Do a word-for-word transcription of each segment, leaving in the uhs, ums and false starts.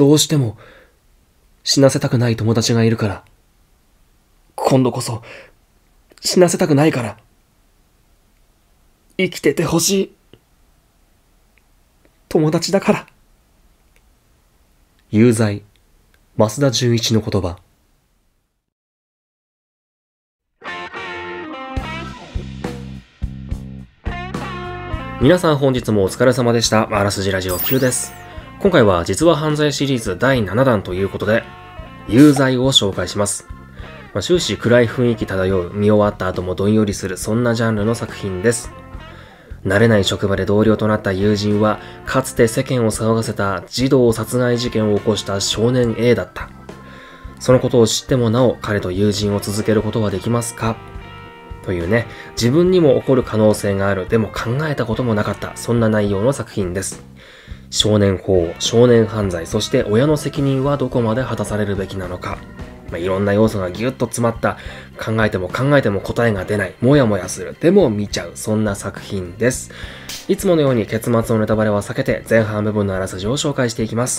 どうしても死なせたくない友達がいるから。今度こそ死なせたくないから。生きててほしい。友達だから。有罪、増田純一の言葉。皆さん本日もお疲れ様でした。あらすじラジオきゅうです。今回は実話犯罪シリーズだいななだんということで、有罪を紹介します。まあ、終始暗い雰囲気漂う、見終わった後もどんよりする、そんなジャンルの作品です。慣れない職場で同僚となった友人は、かつて世間を騒がせた児童殺害事件を起こした少年 A だった。そのことを知ってもなお、彼と友人を続けることはできますか？というね、自分にも起こる可能性がある、でも考えたこともなかった、そんな内容の作品です。少年法、少年犯罪、そして親の責任はどこまで果たされるべきなのか。まあ、いろんな要素がギュッと詰まった、考えても考えても答えが出ない、もやもやする、でも見ちゃう、そんな作品です。いつものように結末のネタバレは避けて、前半部分のあらすじを紹介していきます。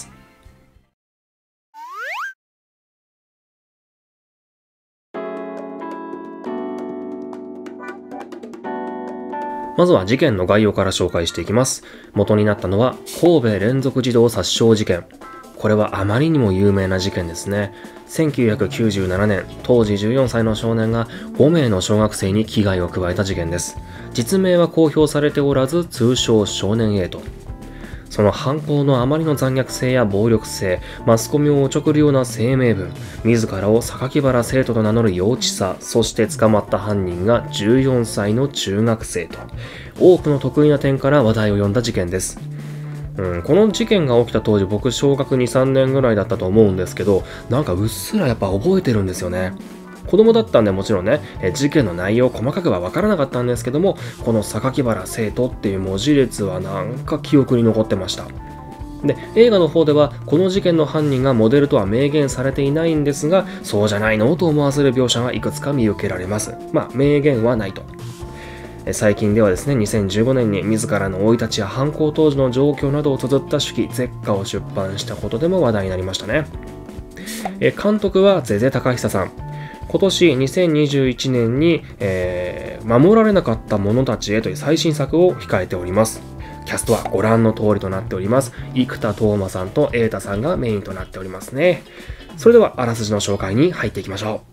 まずは事件の概要から紹介していきます。元になったのは神戸連続児童殺傷事件。これはあまりにも有名な事件ですね。せんきゅうひゃくきゅうじゅうななねん、当時じゅうよんさいの少年がごめいの小学生に危害を加えた事件です。実名は公表されておらず、通称少年 A と。その犯行のあまりの残虐性や暴力性、マスコミをおちょくるような声明文、自らを榊原生徒と名乗る幼稚さ、そして捕まった犯人がじゅうよんさいの中学生と、多くの得意な点から話題を呼んだ事件です。うん、この事件が起きた当時、僕小学に、さんねんぐらいだったと思うんですけど、なんかうっすらやっぱ覚えてるんですよね。子供だったんでもちろんね、え事件の内容細かくは分からなかったんですけども、この榊原生徒っていう文字列はなんか記憶に残ってました。で、映画の方ではこの事件の犯人がモデルとは明言されていないんですが、そうじゃないのと思わせる描写がいくつか見受けられます。まあ、明言はないと。最近ではですね、にせんじゅうごねんに自らの生い立ちや犯行当時の状況などを綴った手記、絶歌を出版したことでも話題になりましたね。監督は瀬々隆久さん。今年にせんにじゅういちねんに、えー、守られなかった者たちへという最新作を控えております。キャストはご覧の通りとなっております。生田斗真さんと瑛太さんがメインとなっておりますね。それではあらすじの紹介に入っていきましょ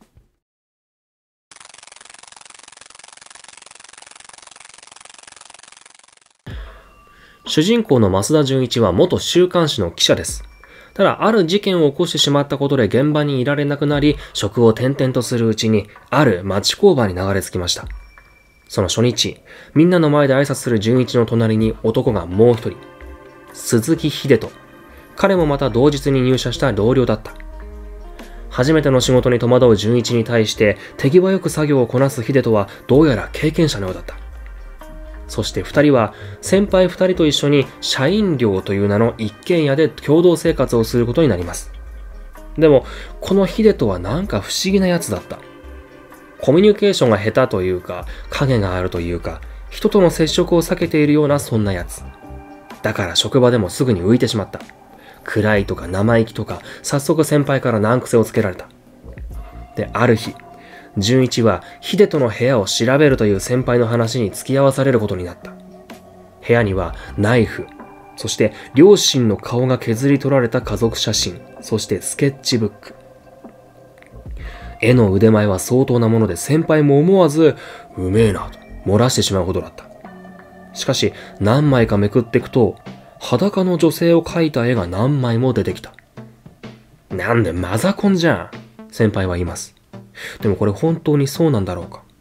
う。主人公の増田純一は元週刊誌の記者です。ただ、ある事件を起こしてしまったことで現場にいられなくなり、職を転々とするうちに、ある町工場に流れ着きました。その初日、みんなの前で挨拶する純一の隣に男がもう一人。鈴木秀人。彼もまた同日に入社した同僚だった。初めての仕事に戸惑う純一に対して、手際よく作業をこなす秀人はどうやら経験者のようだった。そして二人は先輩二人と一緒に社員寮という名の一軒家で共同生活をすることになります。でもこの秀人はなんか不思議なやつだった。コミュニケーションが下手というか、影があるというか、人との接触を避けているようなそんなやつ。だから職場でもすぐに浮いてしまった。暗いとか生意気とか、早速先輩から難癖をつけられた。で、ある日、純一は秀人の部屋を調べるという先輩の話に付き合わされることになった。部屋にはナイフ、そして両親の顔が削り取られた家族写真、そしてスケッチブック。絵の腕前は相当なもので先輩も思わず、うめえなと漏らしてしまうほどだった。しかし何枚かめくっていくと、裸の女性を描いた絵が何枚も出てきた。なんでマザコンじゃん、先輩は言います。でもこれ本当にそうなんだろうか。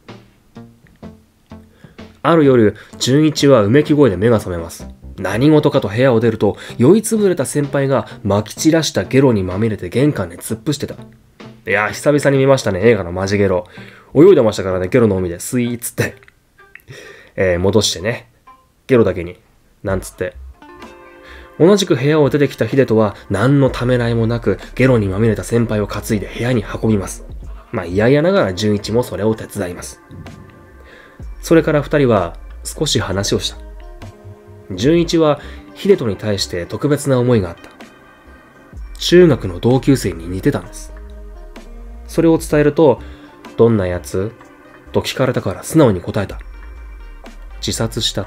ある夜、純一はうめき声で目が覚めます。何事かと部屋を出ると、酔いつぶれた先輩が撒き散らしたゲロにまみれて玄関で突っ伏してた。いやー、久々に見ましたね、映画のマジゲロ。泳いでましたからね、ゲロの海でスイーツって。えー、戻してね、ゲロだけに、なんつって。同じく部屋を出てきた秀人は何のためらいもなくゲロにまみれた先輩を担いで部屋に運びます。まあ嫌々ながら純一もそれを手伝います。それから二人は少し話をした。純一は秀人に対して特別な思いがあった。 中学の同級生に似てたんです。それを伝えると、どんなやつと聞かれたから素直に答えた。自殺した。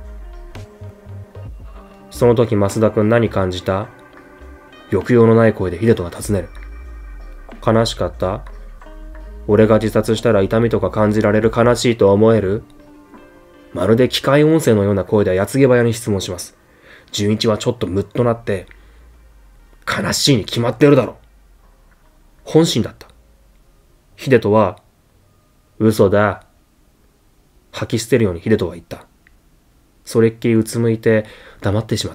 その時増田くん何感じた？抑揚のない声で秀人が尋ねる。悲しかった？俺が自殺したら痛みとか感じられる、悲しいと思える？まるで機械音声のような声で矢継ぎ早に質問します。純一はちょっとムッとなって、悲しいに決まってるだろ。本心だった。秀人は、嘘だ。吐き捨てるように秀人は言った。それっきりうつむいて黙ってしまった。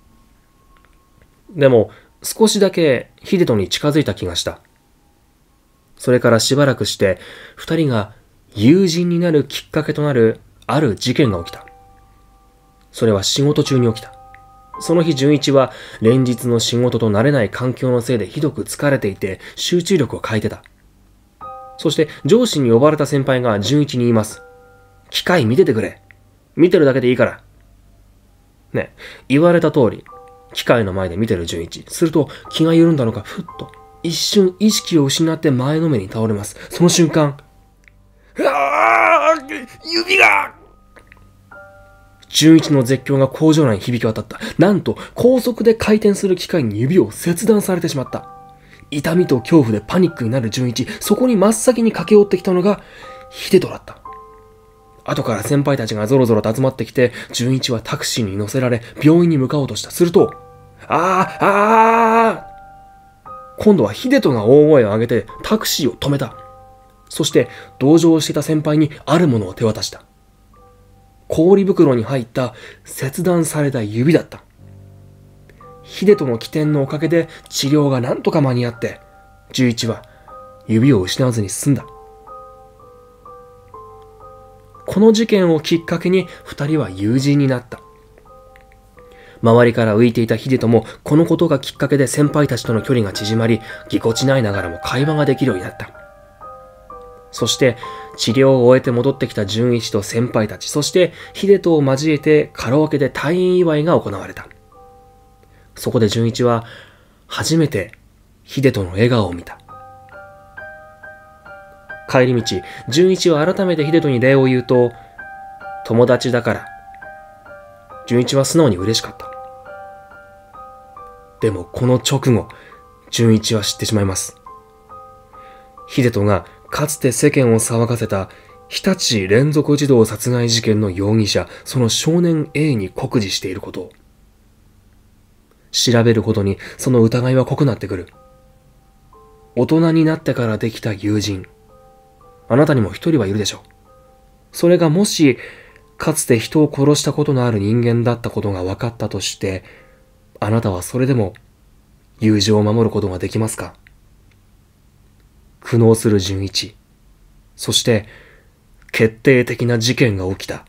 でも少しだけ秀人に近づいた気がした。それからしばらくして二人が友人になるきっかけとなるある事件が起きた。それは仕事中に起きた。その日純一は連日の仕事と慣れない環境のせいでひどく疲れていて集中力を欠いてた。そして上司に呼ばれた先輩が純一に言います。機械見ててくれ。見てるだけでいいから。ね、言われた通り、機械の前で見てる純一。すると気が緩んだのか、ふっと一瞬意識を失って前のめりに倒れます。その瞬間、ああ、指が純一の絶叫が工場内に響き渡った。なんと高速で回転する機械に指を切断されてしまった。痛みと恐怖でパニックになる純一。そこに真っ先に駆け寄ってきたのが秀人だった。後から先輩たちがゾロゾロと集まってきて、純一はタクシーに乗せられ病院に向かおうとした。すると、ああああ今度は秀人が大声を上げてタクシーを止めた。そして同乗していた先輩にあるものを手渡した。氷袋に入った切断された指だった。秀人の機転のおかげで治療がなんとか間に合って、純一は指を失わずに済んだ。この事件をきっかけに二人は友人になった。周りから浮いていた秀人もこのことがきっかけで先輩たちとの距離が縮まり、ぎこちないながらも会話ができるようになった。そして治療を終えて戻ってきた純一と先輩たち、そして秀人を交えてカラオケで退院祝いが行われた。そこで純一は初めて秀人の笑顔を見た。帰り道、純一は改めて秀人に礼を言うと、友達だから。純一は素直に嬉しかった。でもこの直後、純一は知ってしまいます。秀人がかつて世間を騒がせた日立連続児童殺害事件の容疑者、その少年 A に酷似していることを。調べるほどにその疑いは濃くなってくる。大人になってからできた友人。あなたにも一人はいるでしょう。それがもし、かつて人を殺したことのある人間だったことが分かったとして、あなたはそれでも友情を守ることができますか？苦悩する純一。そして、決定的な事件が起きた。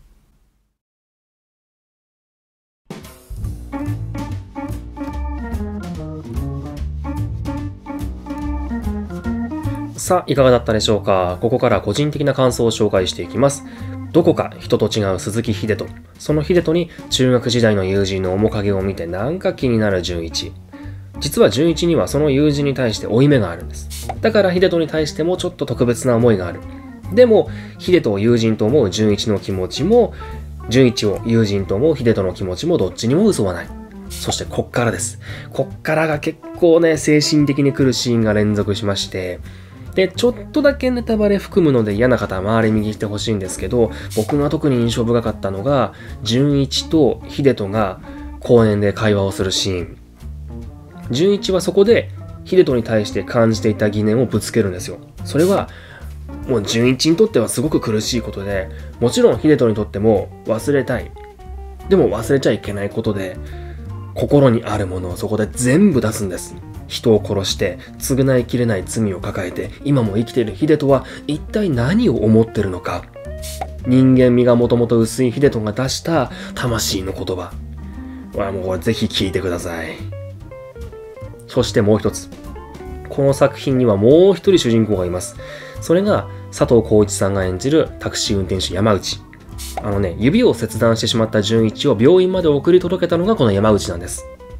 さあ、いかがだったでしょうか。ここから個人的な感想を紹介していきます。どこか人と違う鈴木秀人。その秀人に中学時代の友人の面影を見てなんか気になる純一。実は純一にはその友人に対して負い目があるんです。だから秀人に対してもちょっと特別な思いがある。でも、秀人を友人と思う純一の気持ちも、純一を友人と思う秀人の気持ちもどっちにも嘘はない。そしてこっからです。こっからが結構ね、精神的に来るシーンが連続しまして、で、ちょっとだけネタバレ含むので嫌な方は回り右してほしいんですけど、僕が特に印象深かったのが、純一と秀人が公園で会話をするシーン。純一はそこで秀人に対して感じていた疑念をぶつけるんですよ。それは、もう純一にとってはすごく苦しいことで、もちろん秀人にとっても忘れたい。でも忘れちゃいけないことで、心にあるものをそこで全部出すんです。人を殺して償いきれない罪を抱えて今も生きている秀人は一体何を思ってるのか。人間味がもともと薄い秀人が出した魂の言葉はもうぜひ聞いてください。そしてもう一つ、この作品にはもう一人主人公がいます。それが佐藤浩市さんが演じるタクシー運転手山内。あのね、指を切断してしまった純一を病院まで送り届けたのがこの山内なんです。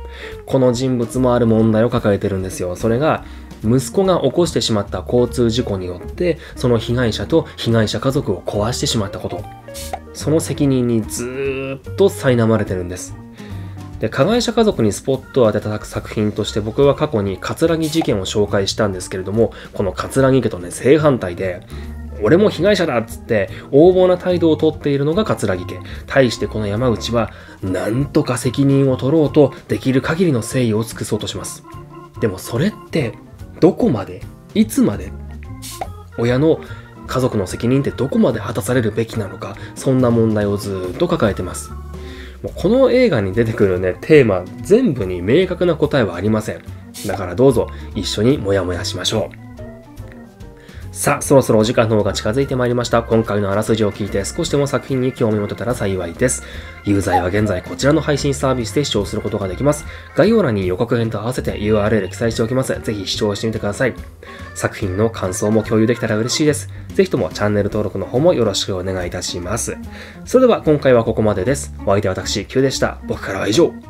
この人物もある問題を抱えてるんですよ。それが、息子が起こしてしまった交通事故によって、その被害者と被害者家族を壊してしまったこと。その責任にずーっと苛まれてるんです。で、加害者家族にスポットを当てた作品として僕は過去に葛城事件を紹介したんですけれども、この葛城家とね、正反対で、俺も被害者だっつって横暴な態度をとっているのが葛城家。対してこの山内は、なんとか責任を取ろうとできる限りの誠意を尽くそうとします。でもそれって、どこまで、いつまで、親の家族の責任ってどこまで果たされるべきなのか、そんな問題をずーっと抱えてます。もうこの映画に出てくるね、テーマ全部に明確な答えはありません。だからどうぞ一緒にモヤモヤしましょう。さあ、そろそろお時間の方が近づいてまいりました。今回のあらすじを聞いて少しでも作品に興味を持てたら幸いです。有罪は現在こちらの配信サービスで視聴することができます。概要欄に予告編と合わせて ユーアールエル 記載しておきます。ぜひ視聴してみてください。作品の感想も共有できたら嬉しいです。ぜひともチャンネル登録の方もよろしくお願いいたします。それでは今回はここまでです。お相手は私、Q でした。僕からは以上。